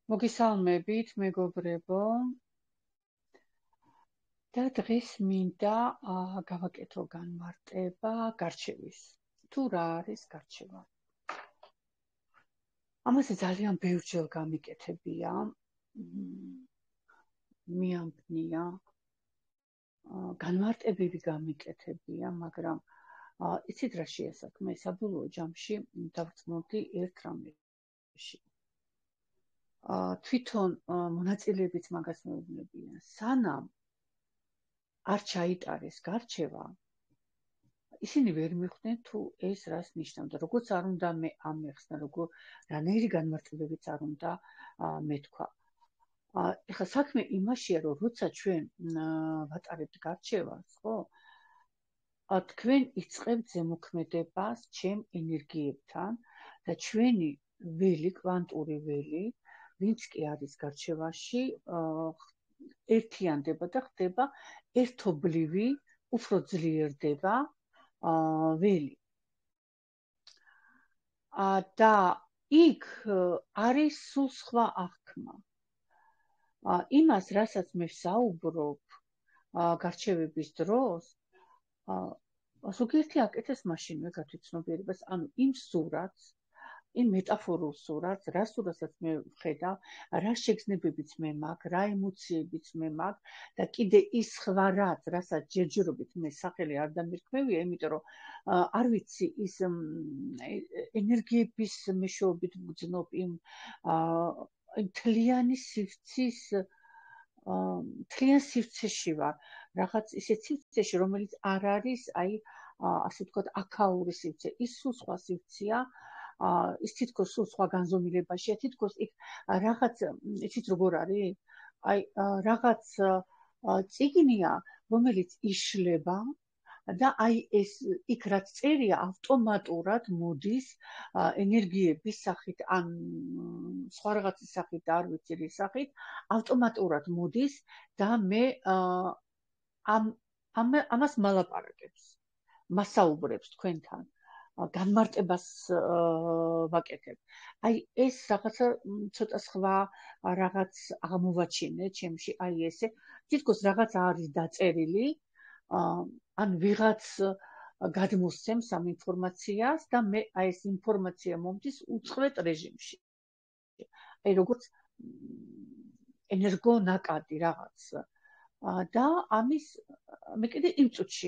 მოგესალმებით, მეგობრებო. და დღეს მინდა გავაკეთო განმარტება გარჩევის. თუ რა არის გარჩევა? ამაზე ძალიან ბევრჯერ გამიკეთებია. მიამბნია განმარტებები გამიკეთებია, მაგრამ იცით რა შეასაქმე? საბოლოო ჯამში დავწმობდი ერთ რამეში. თვითონ მონაწილეებიც მაგას მეუბნებიან. სანამ არ ჩაიტარეს გარჩევა, ისინი ვერ მიხვდნენ თუ ეს რას ნიშნავდა, როგორც არ უნდა მე ამეხსნა, რანაირი განმარტებებიც არ უნდა მეთქვა. ეხლა საქმე იმაშია, რომ როცა ჩვენ ვატარებთ გარჩევას, ხო? თქვენ იწყებთ ზემოქმედებას ჩემ ენერგიებთან და ჩვენი ველი, კვანტური ველი, ვინც კი არის გარჩევაში, ერთიანდება და ხდება ერთობლივი, უფრო ძლიერდება ველი. და იქ არის სულ სხვა აღქმა. იმას, რასაც მე ვსაუბრობ გარჩევების დროს, ზოგიერთი აკეთებს მაშინვე გათვითცნობიერებას, ანუ იმ სურათს, იმ მეტაფორულ სურათს, რა სურათსაც მე ვხედავ, რა შეგრძნებებიც მე მაქვს, რა ემოციებიც მე მაქვს და კიდე ის სხვა რაც, რასაც ჯერჯერობით მე სახელი არ დამირქმევია, იმიტომ რომ არ ვიცი ის ენერგიების მეშვეობით ვგრძნობ იმ თლიანი სივრცის თლიან სივრცეში ვარ, რაღაც ისეთ სივრცეში, რომელიც არ არის, ასე ვთქვათ, აქაური სივრცე, ის სულ სხვა სივრცეა, ის თითქოს სულ სხვა განზომილებაშია, თითქოს იქ რაღაც, იცით როგორ არის? რაღაც წიგნია, რომელიც იშლება და ეს იქ რაც წერია ავტომატურად მოდის ენერგიების სახით ან სხვა რაღაცის სახით და არ ვიცი რის სახით, ავტომატურად მოდის და მე ამას მალაპარაკებს, მასაუბრებს თქვენთან, განმარტებას ვაკეთებ. ეს რაღაცა ცოტა სხვა რაღაც აღმოვაჩინე ჩემში, ესე, თითქოს რაღაც არის დაწერილი, ან ვიღაც გადმოსცემს ამ ინფორმაციას და მე ეს ინფორმაცია მომდის უწყვეტ რეჟიმში. როგორც ენერგონაკადი რაღაც. და ამის მე კიდე იმ წუთში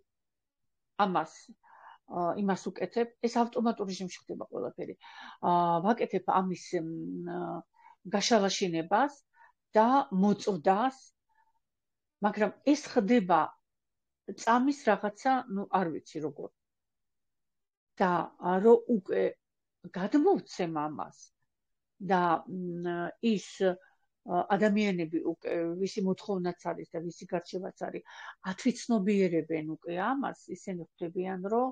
იმას უკეთებ, ეს ავტომატურ რეჟიმში ხდება ყველაფერი. ვაკეთებ ამის გაშალაშინებას და მოწვდას, მაგრამ ეს ხდება წამის რაღაცა, არ ვიცი როგორ. და რომ უკვე გადმოვცემ ამას და ის ადამიანები უკვე ვისი მოთხოვნაც არის და ვისი გარჩევაც არის, ათვიცნობიერებენ უკვე ამას, ისინი ხვდებიან, რომ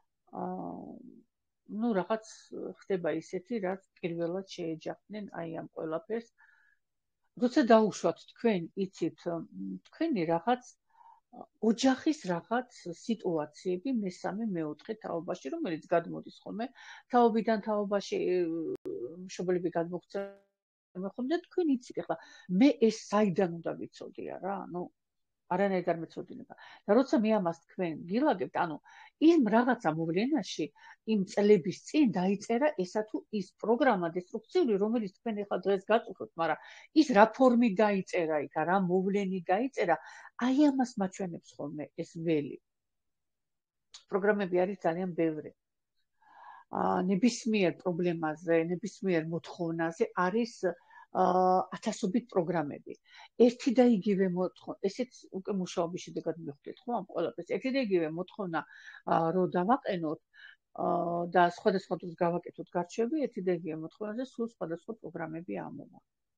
რაღაც ხდება ისეთი, რაც პირველად შეეჯახდნენ ამ ყველაფერს. როცა დაუშვათ თქვენ, იცით, თქვენი რაღაც ოჯახის რაღაც სიტუაციები მესამე, მეოთხე თაობაში, რომელიც გადმოდის ხოლმე, თაობიდან თაობაში მშობლები გადმოგცემენ ხოლმე და თქვენ იცით, ახლა მე ეს საიდან უნდა ვიცოდი რა, არანაირად არ მეცოდინება. და როცა მე ამას თქვენ გილაგებთ, იმ რაღაცა მოვლენაში, იმ წლების წინ დაიწერა ესა თუ ის პროგრამა დესტრუქციული, რომელიც თქვენ ახლა დღეს გაწუხებთ, მაგრამ ის რა ფორმით დაიწერა იქ, რა მოვლენით დაიწერა, ამას მაჩვენებს ხოლმე ეს ველი. პროგრამები არის ძალიან ბევრი. ნებისმიერ პრობლემაზე, ნებისმიერ მოთხოვნაზე არის ათასობით პროგრამები. ერთი და იგივე მოთხოვნა, ესეც უკვე მუშაობის შედეგად მივხვდით, ხო, ამ ყველაფერს. ერთი და იგივე მოთხოვნა რომ დავაყენოთ და სხვადასხვა დროს გავაკეთოთ გარჩევები, ერთი და იგივე მოთხოვნაზე სულ სხვადასხვა პროგრამები ამოვა.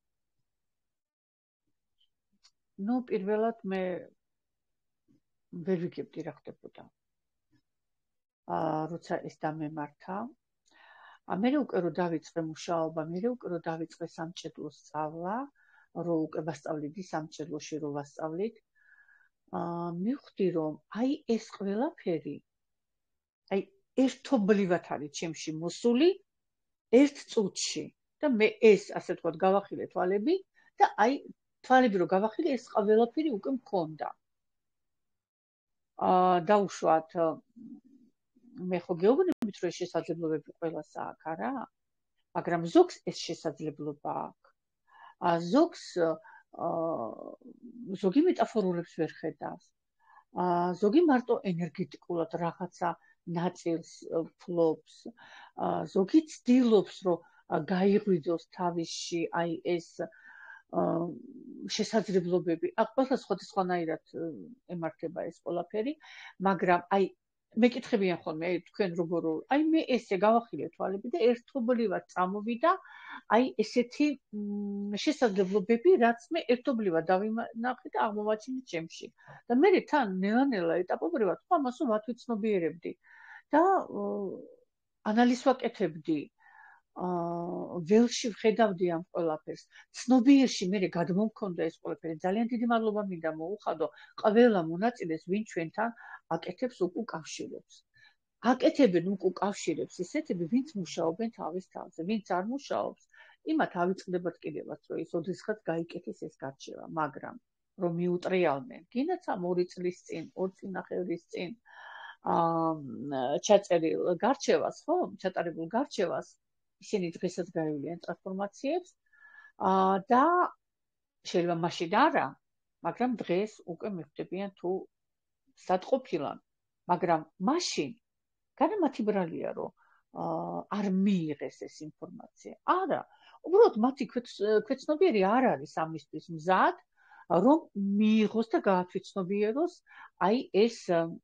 პირველად მე ვერ ვიგებდი რა ხდებოდა. როცა ეს დამემართა, მე უკვე რომ დავიწყე მუშაობა, მე უკვე რომ დავიწყე სამჭედლოს სწავლა, რომ უკვე ვასწავლიდი სამჭედლოში რომ ვასწავლით, მივხვდი რომ ეს ყველაფერი ერთობლივად არის ჩემში მოსული ერთ წუთში და მე ეს ასე ვთქვათ გავახილე თვალები და აი თვალები რო გავახილე ეს ყველაფერი უკვე მქონდა. დაუშვათ მე ხო გეუბნებით რომ შესაძლებლობები ყველას აქვს არა, მაგრამ ზოგს ეს შესაძლებლობა აქვს. ზოგს ზოგი მეტაფორულებს ვერ ხედავს. ზოგი მარტო ენერგეტიკულად რაღაცა ნაწილს ფლობს. ზოგი ცდილობს რომ გაიღვიძოს თავისში აი ეს შესაძლებლობები. ყველა სხვადასხვანაირად ემართება ეს ყველაფერი, მაგრამ აი მეკითხებიან ხოლმე თქვენ როგორ აი მე ესე გავახილე თვალები და ერთობლივად წამოვიდა აი ესეთი შესაძლებლობები, რაც მე ერთობლივად დავინახე და აღმოვაჩინე ჩემში. და მე თან ნელა-ნელა ეტაპობრივად ამას ვათვიცნობიერებდი და ანალიზს ვაკეთებდი. ველში ვხედავდი ამ ყველაფერს. ცნობიერში მე გადმომქონდა ეს ყველაფერი. ძალიან დიდი მადლობა მინდა მოუხადო ყველა მონაწილეს, ვინ ჩვენთან აკეთებს უკავშირებს. აკეთებენ უკავშირებს ისეთები, ვინც მუშაობენ თავის თავზე, ვინც არ მუშაობს, იმათ ავიწყდებათ კიდევაც, რომ ის ოდესღაც გაიკეთეს ეს გარჩევა, მაგრამ რომ მიუტრიალდნენ, გინდათ ამ 2 წლის წინ, 2 წინახევრის წინ ჩაწერილ გარჩევას, ხო, ჩატარებულ გარჩევას ისინი დღესაც გაივლიან ტრანსფორმაციებს და შეიძლება მაშინ არა, მაგრამ დღეს უკვე მიხვდებიან თუ სათყოფილან, მაგრამ მაშინ განა მათი ბრალია რომ არ მიიღეს ეს ინფორმაცია. არა, უბრალოდ მათი ქვეცნობიერი არ არის ამისთვის მზად, რომ მიიღოს და გაათვიცნობიეროს აი ეს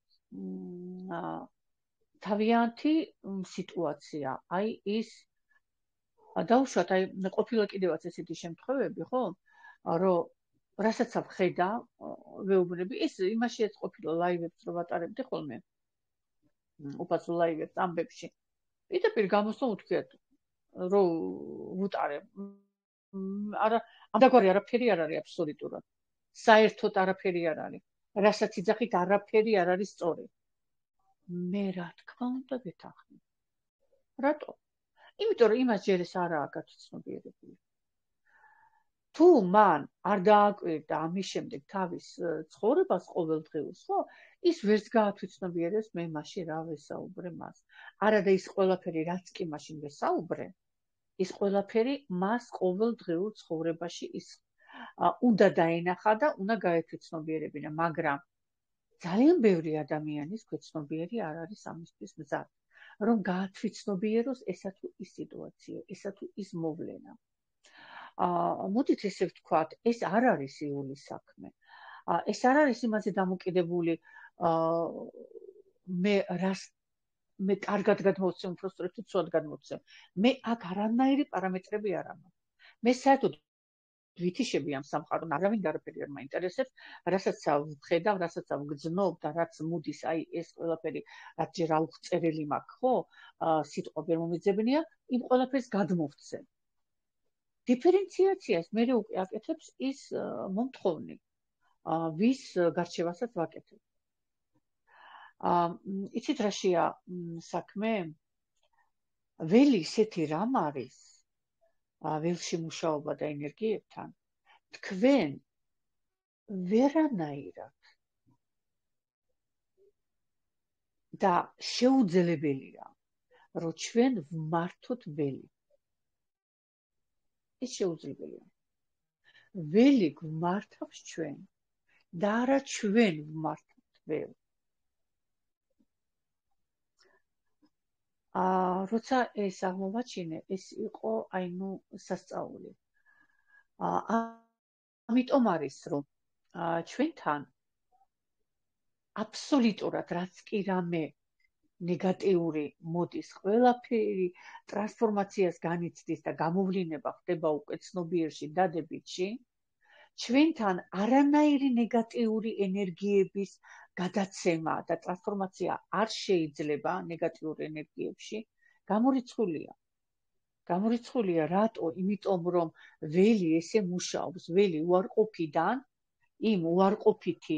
თავიანთი სიტუაცია, აი ის დაუშვათ აი ყოფილა კიდევაც ესეთი შემთხვევები, ხო, რომ რასაც ვხედა, ვეუბნები, ეს იმაშიაც ყოფილა ლაივებს რო ვატარებდი ხოლმე. უფასო ლაივებს ამბებში. პირდაპირ გამოსვლა უთქვიათ, რომ ვუტარე. არა, ამდაგვარი არაფერი არ არის აბსოლუტურად. საერთოდ არაფერი არ არის. რასაც იძახით, არაფერი არ არის სწორი. მე რა თქმა უნდა ვეთანხმები. რატო? იმიტომ რომ იმას ჯერ ეს არაა გათვიცნობიერებული. თუ მან არ დააკვირდა ამის შემდეგ თავის ცხოვრებას ყოველდღიურს, ხო, ის ვერც გაათვიცნობიერებს მე მაშინ რა ვესაუბრე მას. არადა ის ყველაფერი, რაც კი მაშინ ვესაუბრე, ის ყველაფერი მას ყოველდღიურ ცხოვრებაში ის უნდა დაენახა და უნდა გაეთვიცნობიერებინა, მაგრამ ძალიან ბევრი ადამიანის ქვეცნობიერი არ არის ამისთვის მზად, რომ გაათვიცნობიეროს ესა თუ ის სიტუაცია, ესა თუ ის მოვლენა. მოდით ესე ვთქვათ, ეს არ არის იული საქმე. ეს არ არის იმაზე დამოკიდებული, მე კარგად გადმოვცემ, უბრალოდ თუ ცუდად გადმოვცემ. მე აქ არანაირი პარამეტრები არ მაქვს. მე საერთოდ ვითიშები ამ სამყარომ, არავინ არაფერი არ მაინტერესებს, რასაც ვხედავ, რასაც ვგრძნობ და რაც მოდის, აი ეს ყველაფერი, რაც ჯერ აუღწერელი მაქვს, ხო, სიტყვა ვერ მომეძებნია, იმ ყველაფერს გადმოვცემ. დიფერენციაციას მე უკვე აკეთებს ის მომთხოვნი, ვის გარჩევასაც ვაკეთებ. იცით რაშია საქმე? ველი ისეთი რამ არის, ველში მუშაობა და ენერგიებთან, თქვენ ვერანაირად და შეუძლებელია, რომ ჩვენ ვმართოთ ველი. ეს შეუძლებელია. ველი გვმართავს ჩვენ და არა ჩვენ ვმართავთ ველს. როცა ეს აღმოვაჩინე, ეს იყო სასწაული. ამიტომ არის, რომ ჩვენთან აბსოლუტურად რაც კი რამე ნეგატიური მოდის, ყველაფერი ტრანსფორმაციას განიცდის და გამოვლინება ხდება უკვე ცნობიერში, დადებითში, ჩვენთან არანაირი ნეგატიური ენერგიების გადაცემა და ტრანსფორმაცია არ შეიძლება ნეგატიურ ენერგიებში, გამორიცხულია. გამორიცხულია რატო? იმიტომ რომ ველი ესე მუშაობს, ველი უარყოფიდან, იმ უარყოფითი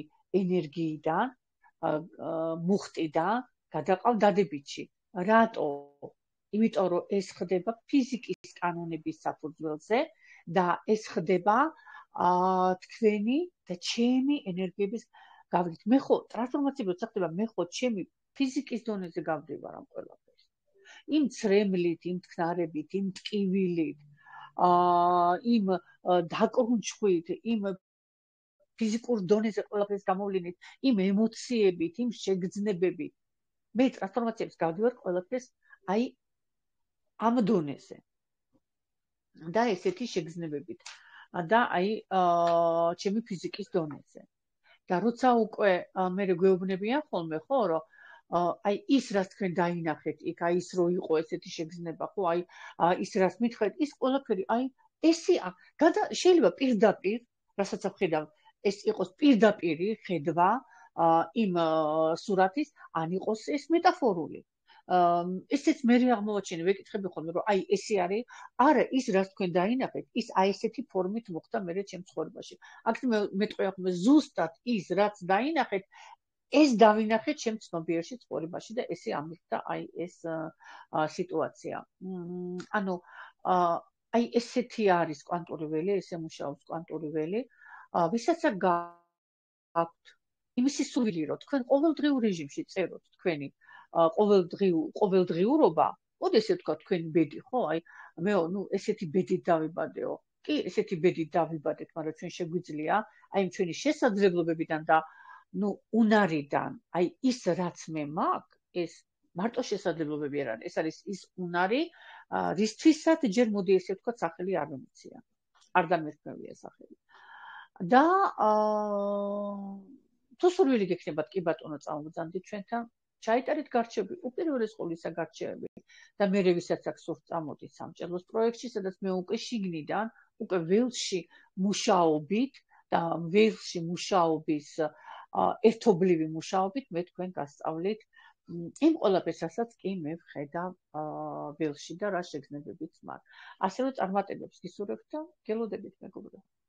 ენერგიიდან, მუხტიდან გადაყავ დადებითში. რატო? იმიტომ რომ ეს ხდება ფიზიკის კანონების საფუძველზე და ეს ხდება თქვენი და ჩემი ენერგიების გავლით. მე ხო ტრანსფორმაცია როცა ხდება, მე ხო ჩემი ფიზიკის დონეზე გავდივარ ამ ყველაფერს. იმ ცრემლით, იმ თქნარებით, იმ ტკივილით, იმ დაკრუნჩხვით, იმ ფიზიკურ დონეზე ყველაფერს გამოვლინით, იმ ემოციებით, იმ შეგრძნებებით. მე ტრანსფორმაციებს გავდივარ ყველაფერს აი ამ დონეზე. და ესეთი შეგრძნებებით. და აი ჩემი ფიზიკის დონეზე. და როცა უკვე მე გვეუბნებიან ხოლმე ხო რომ აი ის რაც თქვენ დაინახეთ იქ აი ის რო იყო ესეთი შეგრძნება ხო აი ის რაც მithქვეთ ის ყველაფერი აი ესია შეიძლება პირდაპირ რასაც ვხედავ ეს იყოს პირდაპირი ხედვა იმ სურათის ან იყოს ეს მეტაფორული ესეც მე აღმოვაჩინე ვეკითხები ხოლმე რომ აი ესე არის არა ის რაც თქვენ დაინახეთ ის აი ესეთი ფორმით მოხდა მე ჩემ ცხოვრებაში აქ მეტყვია ხოლმე ზუსტად ის რაც დაინახეთ ეს დავინახეთ ჩემ ცნობიერში ცხოვრებაში და ესე ამიხდა აი ეს სიტუაცია ანუ აი ესეთი არის კვანტური ველი ესე მუშაობს კვანტური ველი ვისაც გაქვთ იმისი სურვილი რომ თქვენ ყოველდღიურ რეჟიმში წეროთ თქვენი ყოველდღიურობა, ოდესე თქვა თქვენი ბედი, ხო? აი, მეო, ნუ ესეთი ბედით დავიბადეო. კი, ესეთი ბედით დავიბადეთ, მაგრამ ჩვენ შეგვიძლია აი ჩვენი შესაძლებლობებიდან და ნუ უნარიდან, აი ის რაც მე მაქვს, ეს მარტო შესაძლებლობები არ არის, ეს არის ის უნარი, რისთვისაც ჯერ მოდი ესე თქვა სახელი არ მომიცია. არ დამერქმევია სახელი. და თუ სურვილი გექნებათ, კი ბატონო, წამოვბრძანდით ჩვენთან. ჩაიტარეთ გარჩევები, უპირველეს ყოვლისა გარჩევები და მე ვისაც აქ სურთ წამოდით სამჭერლოს პროექტში, სადაც მე უკვე შიგნიდან, უკვე ველში მუშაობით და ველში მუშაობის ერთობლივი მუშაობით მე თქვენ გასწავლით იმ ყველაფერს, რასაც კი მე ვხედავ ველში და რა შეგრძნებებიც მაქვს. ასე რომ წარმატებებს გისურვებთ და გელოდებით მეგობრებო.